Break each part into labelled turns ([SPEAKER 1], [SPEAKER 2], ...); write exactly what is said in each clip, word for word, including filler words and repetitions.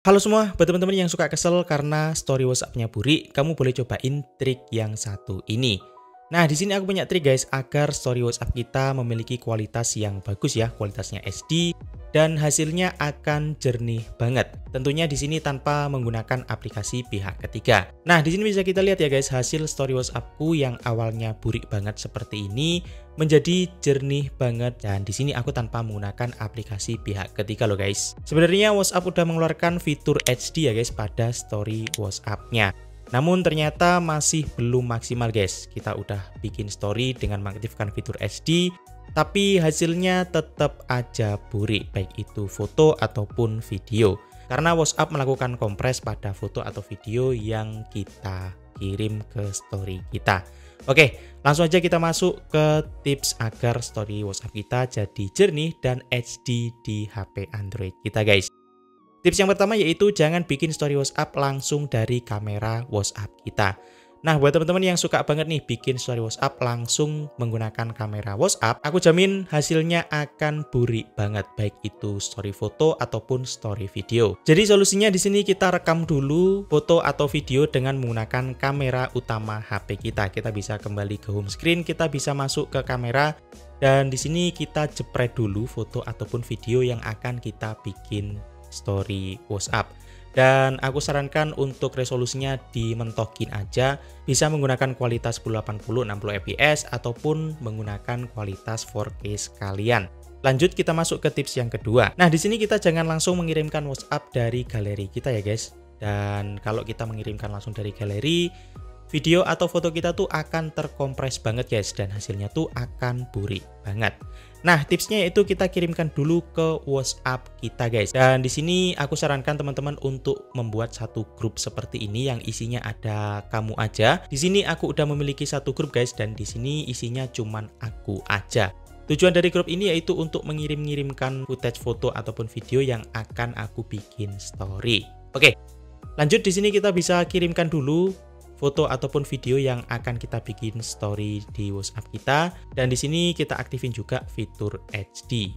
[SPEAKER 1] Halo semua, buat teman-teman yang suka kesel karena story WhatsApp-nya burik, kamu boleh cobain trik yang satu ini. Nah, di sini aku punya trik guys, agar story WhatsApp kita memiliki kualitas yang bagus ya, kualitasnya H D dan hasilnya akan jernih banget. Tentunya di sini tanpa menggunakan aplikasi pihak ketiga. Nah, di sini bisa kita lihat ya guys, hasil story WhatsApp-ku yang awalnya burik banget seperti ini menjadi jernih banget, dan di sini aku tanpa menggunakan aplikasi pihak ketiga loh guys. Sebenarnya WhatsApp udah mengeluarkan fitur H D ya guys pada story WhatsApp-nya. Namun ternyata masih belum maksimal guys. Kita udah bikin story dengan mengaktifkan fitur H D, tapi hasilnya tetap aja burik, baik itu foto ataupun video. Karena WhatsApp melakukan kompres pada foto atau video yang kita kirim ke story kita. Oke, langsung aja kita masuk ke tips agar story WhatsApp kita jadi jernih dan H D di H P Android kita guys. Tips yang pertama yaitu jangan bikin story WhatsApp langsung dari kamera WhatsApp kita. Nah, buat teman-teman yang suka banget nih bikin story WhatsApp langsung menggunakan kamera WhatsApp, aku jamin hasilnya akan burik banget, baik itu story foto ataupun story video. Jadi solusinya di sini kita rekam dulu foto atau video dengan menggunakan kamera utama H P kita. Kita bisa kembali ke home screen, kita bisa masuk ke kamera, dan di sini kita jepret dulu foto ataupun video yang akan kita bikin story WhatsApp. Dan aku sarankan untuk resolusinya dimentokin aja, bisa menggunakan kualitas sepuluh delapan puluh enam puluh F P S ataupun menggunakan kualitas empat K sekalian. Lanjut kita masuk ke tips yang kedua. Nah, di sini kita jangan langsung mengirimkan WhatsApp dari galeri kita ya guys. Dan kalau kita mengirimkan langsung dari galeri, video atau foto kita tuh akan terkompres banget guys, dan hasilnya tuh akan burik banget. Nah, tipsnya yaitu kita kirimkan dulu ke WhatsApp kita guys. Dan di sini aku sarankan teman-teman untuk membuat satu grup seperti ini yang isinya ada kamu aja. Di sini aku udah memiliki satu grup guys, dan di sini isinya cuman aku aja. Tujuan dari grup ini yaitu untuk mengirim-ngirimkan footage foto ataupun video yang akan aku bikin story. Oke. Lanjut di sini kita bisa kirimkan dulu foto ataupun video yang akan kita bikin story di WhatsApp kita, dan di sini kita aktifin juga fitur H D.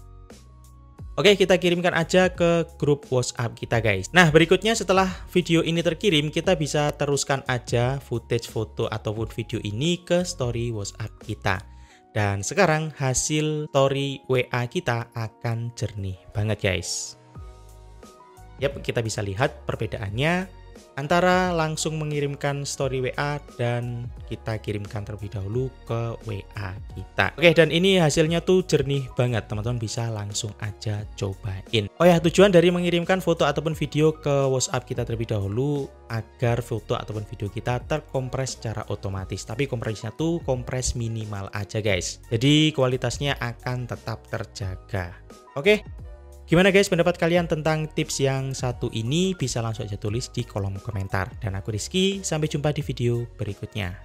[SPEAKER 1] Oke, kita kirimkan aja ke grup WhatsApp kita guys. Nah, berikutnya setelah video ini terkirim, kita bisa teruskan aja footage foto ataupun video ini ke story WhatsApp kita. Dan sekarang hasil story W A kita akan jernih banget guys. Yap, kita bisa lihat perbedaannya antara langsung mengirimkan story W A dan kita kirimkan terlebih dahulu ke W A kita. Oke, dan ini hasilnya tuh jernih banget, teman-teman bisa langsung aja cobain. Oh ya, tujuan dari mengirimkan foto ataupun video ke WhatsApp kita terlebih dahulu agar foto ataupun video kita terkompres secara otomatis. Tapi kompresnya tuh kompres minimal aja guys. Jadi kualitasnya akan tetap terjaga. Oke. Gimana guys pendapat kalian tentang tips yang satu ini? Bisa langsung aja tulis di kolom komentar. Dan aku Rizky, sampai jumpa di video berikutnya.